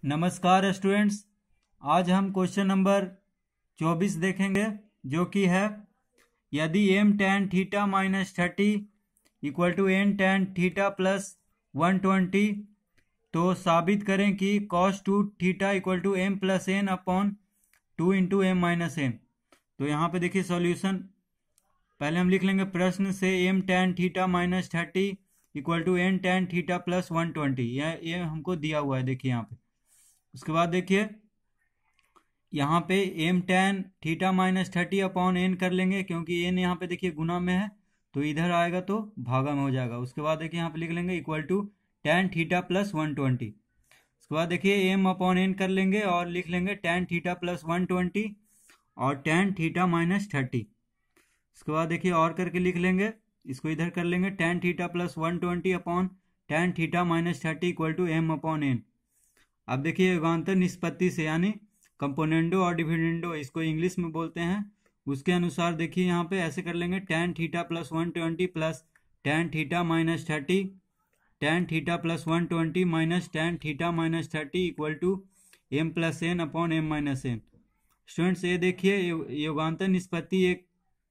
नमस्कार स्टूडेंट्स, आज हम क्वेश्चन नंबर 24 देखेंगे जो कि है यदि m tan theta minus 30 equal to n tan theta plus 120 तो साबित करें कि cos 2 theta equal to m plus n upon 2 into M minus N. तो यहाँ पे देखिए सॉल्यूशन पहले हम लिख लेंगे प्रश्न से m tan theta minus 30 equal to n tan theta plus 120 ये हमको दिया हुआ है। देखिए यहाँ पे उसके बाद देखिए यहाँ पे m tan theta minus 30 upon n कर लेंगे क्योंकि n यहाँ पे देखिए गुना में है तो इधर आएगा तो भागा में हो जाएगा। उसके बाद देखिए यहाँ पे लिख लेंगे equal to tan theta plus 120। उसके बाद देखिए m अपॉन n कर लेंगे और लिख लेंगे tan थीटा प्लस 120 और tan थीटा माइनस 30। उसके बाद देखिए और करके लिख लेंगे, इसको इधर कर लेंगे tan theta plus 120 upon tan theta minus 30 equal to m upon n। अब देखिए युगांतर निष्पत्ति से यानी कंपोनेंडो और डिविडेंडो इसको इंग्लिश में बोलते हैं, उसके अनुसार देखिए यहाँ पे ऐसे कर लेंगे tan theta plus 120 plus tan theta minus 30 tan theta plus 120 minus tan theta minus 30 equal to m plus n upon m minus n। Students ये देखिए युगांतर निष्पत्ति एक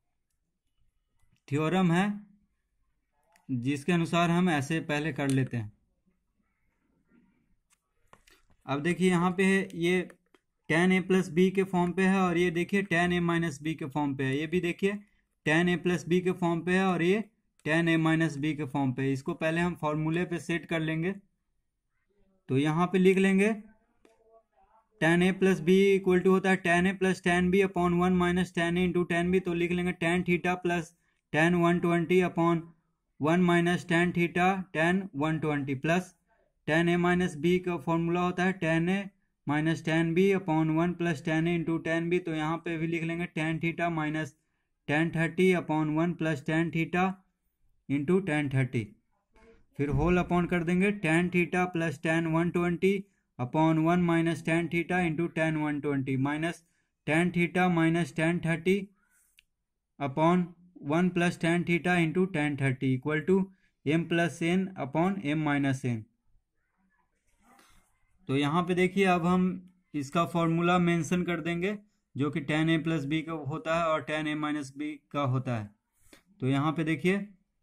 थ्योरम है जिसके अनुसार हम ऐसे पहले कर लेते हैं। अब देखिए यहाँ पे ये tan a प्लस बी के फॉर्म पे है और ये देखिए tan a माइनस बी के फॉर्म पे है। ये भी देखिए tan a प्लस बी के फॉर्म पे है और ये tan a माइनस बी के फॉर्म पे है। इसको पहले हम फॉर्मूले पे सेट कर लेंगे। तो यहाँ पे लिख लेंगे tan a plus B equal to होता है tan a plus tan b upon 1 minus tan a into tan b। तो लिख लेंगे tan theta plus tan 120 upon 1 minus tan theta tan 120 plus tan a minus B का formula होता है tan a minus tan b upon 1 plus tan a into tan b। तो यहाँ पे भी लिख लेंगे tan theta minus tan 30 upon 1 plus tan theta into tan 30। फिर होल अपॉन कर देंगे tan theta plus tan 120 upon 1 minus tan theta into tan 120 minus tan theta minus tan 30 upon 1 plus tan theta into tan 30 equal to m plus n upon m minus n। तो यहाँ पे देखिए अब हम इसका formula mention कर देंगे जो कि tan a प्लस बी का होता है और tan a माइनस बी का होता है। तो यहाँ पे देखिए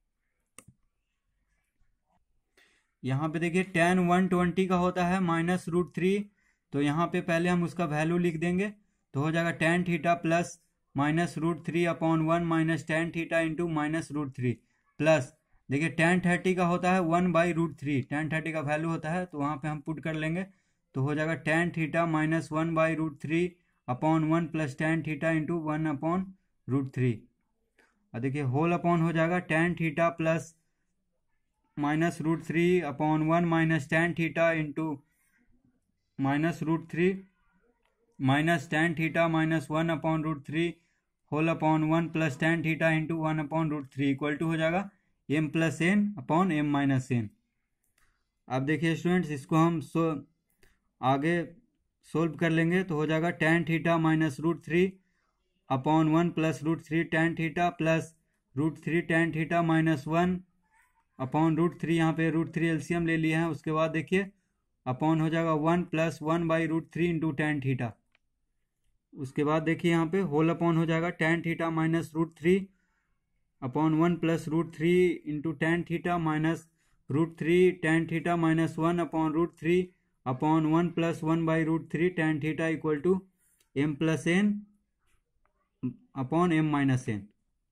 tan 120 का होता है माइनस रूट 3। तो यहाँ पे पहले हम उसका वैल्यू लिख देंगे तो हो जाएगा tan theta plus minus root 3 upon 1 minus tan theta into minus root 3 plus देखिए tan 30 का होता है 1 बाई रूट 3। tan 30 का वैल्यू होता है तो वहाँ पे हम पुट कर लेंगे तो हो जाएगा tan theta minus 1 by root 3 upon 1 plus tan theta into 1 upon root 3। और देखिए होल अपॉन हो जाएगा tan theta plus minus root 3 upon 1 minus tan theta into minus root 3 minus tan theta minus 1 upon root 3 whole upon 1 plus tan theta into 1 upon root 3 equal to हो जाएगा m plus n upon m minus n। अब देखिए students इसको हम आगे solve कर लेंगे तो हो जाएगा tan theta minus root 3 upon 1 plus root 3 tan theta plus root 3 tan theta minus 1 upon root 3। यहाँ पे रूट 3 एलसीएम ले लिया है। उसके बाद देखिए अपॉन हो जाएगा 1 plus 1 by root 3 into tan theta. उसके बाद देखिए यहाँ पे होल अपॉन हो जाएगा tan theta minus root 3 upon 1 plus root 3 into tan theta minus root 3 tan theta minus 1 upon root 3 upon 1 plus 1 by root 3 tan theta equal to m plus n upon m minus n।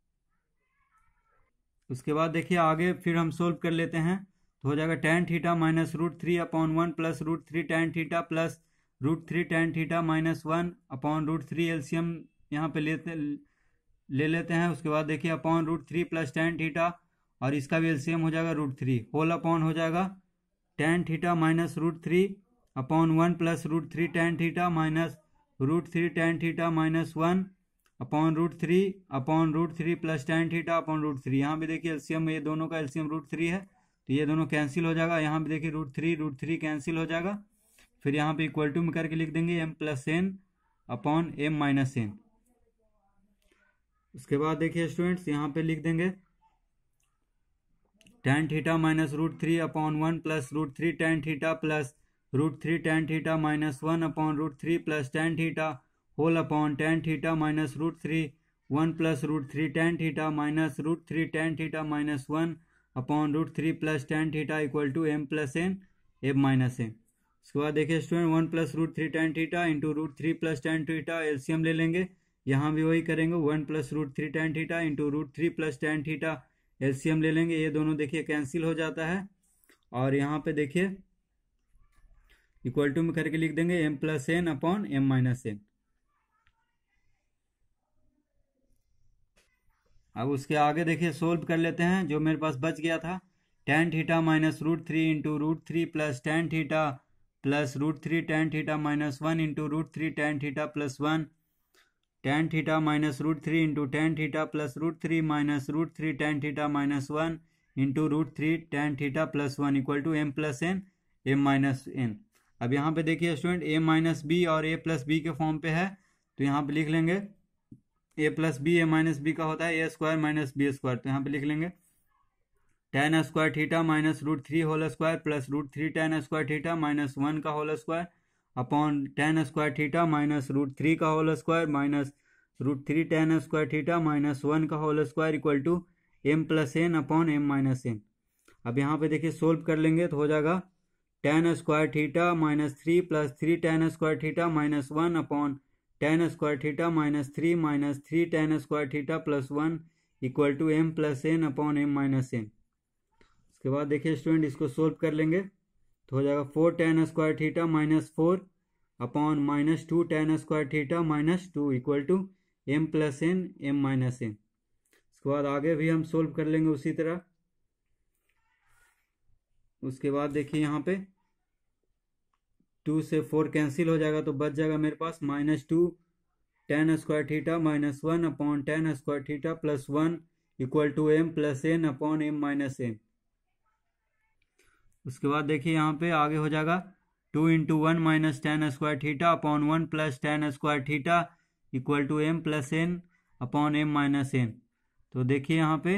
उसके बाद देखिए आगे फिर हम solve कर लेते हैं तो हो जाएगा tan theta minus root 3 upon 1 plus root 3 tan theta plus root 3 tan theta minus 1 upon root 3 LCM यहाँ पे ले लेते हैं। उसके बाद देखिए upon root 3 plus tan theta और इसका भी एलसीएम हो जाएगा रूट 3 होल अपॉन हो जाएगा tan theta minus root 3 upon 1 plus root 3 tan theta minus root 3 tan theta minus 1 upon root 3 plus tan theta upon root 3। यहाँ भी देखिए एलसीएम ये दोनों का एलसीएम रूट 3 है तो ये दोनों कैंसिल हो जाएगा। यहाँ भी देखिए रूट 3 कैंसिल हो जाएगा। फिर यहाँ पे इक्वल टू में करके लिख देंगे m plus n upon m minus n। उसके बाद देखिए स्टूडेंट्स यहाँ पे लिख देंगे tan theta minus root 3 upon 1 plus root 3 tan theta plus √3 tan theta minus 1/√3 plus tan theta whole upon tan theta minus √3 1 plus √3 tan theta minus √3 tan theta minus 1/√3 plus tan theta equal to m plus n m minus n। उसके बाद देखिए student 1 plus √3 tan theta into √3 plus tan theta LCM ले लेंगे। यहाँ भी वही करेंगे 1 plus √3 tan theta into √3 plus tan theta LCM ले लेंगे। ये दोनों देखिए कैंसिल हो जाता है और यहाँ पे देखिए इक्वल टू में करके लिख देंगे m plus n upon m minus n। अब उसके आगे देखिए सोल्व कर लेते हैं। जो मेरे पास बच गया था tan theta minus √3 into √3 plus tan theta plus √3 tan theta minus 1 into √3 tan theta plus 1 tan theta minus √3 into tan theta plus √3 minus √3 tan theta minus 1 into √3 tan theta plus 1 equal to m plus n m minus n। अब यहाँ पे देखिए student a minus B और a plus B के form पे है, तो यहाँ पे लिख लेंगे a plus B a minus B का होता है a square minus B square. तो यहाँ पे लिख लेंगे tan square theta minus √3 whole square plus √3 tan square theta minus 1 का whole square upon tan square theta minus √3 का whole square minus √3 tan square theta minus 1 का whole square equal to m plus n upon m minus n। अब यहाँ पे देखिए solve कर लेंगे तो हो जाएगा tan square theta minus 3 plus 3 tan square theta minus 1 upon tan square theta minus 3 tan square theta plus 1 equal to m plus n upon m minus n। उसके बाद देखिए स्टूडेंट इसको सोल्व कर लेंगे तो हो जाएगा 4 tan square theta minus 4 upon minus 2 tan square theta minus 2 equal to m plus n m minus n। उसके बाद आगे भी हम सोल्व कर लेंगे उसी तरह। उसके बाद देखिए यहाँ पे 2 से 4 कैंसिल हो जाएगा तो बच जाएगा मेरे पास minus 2 tan square theta minus 1 upon tan square theta plus 1 equal to m plus n upon m minus n। उसके बाद देखिए यहाँ पे आगे हो जाएगा 2 into 1 minus tan square theta upon 1 plus tan square theta equal to m plus n upon m minus n। तो देखिए यहाँ पे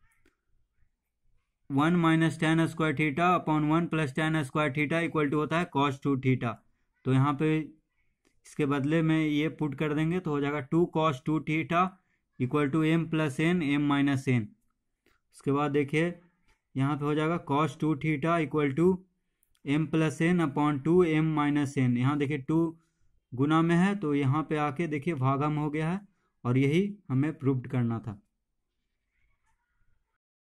1 minus tan square theta upon 1 plus tan square theta equal to होता है cos 2 थीटा। तो यहाँ पे इसके बदले में ये पुट कर देंगे तो हो जाएगा 2 cos 2 theta equal to m plus n m minus n। उसके बाद देखिए यहाँ पे हो जाएगा cos 2 theta equal to m plus n upon 2 m minus n। यहाँ देखिए 2 गुना में है तो यहाँ पे आके देखिए भागम हो गया है और यही हमें प्रूव करना था।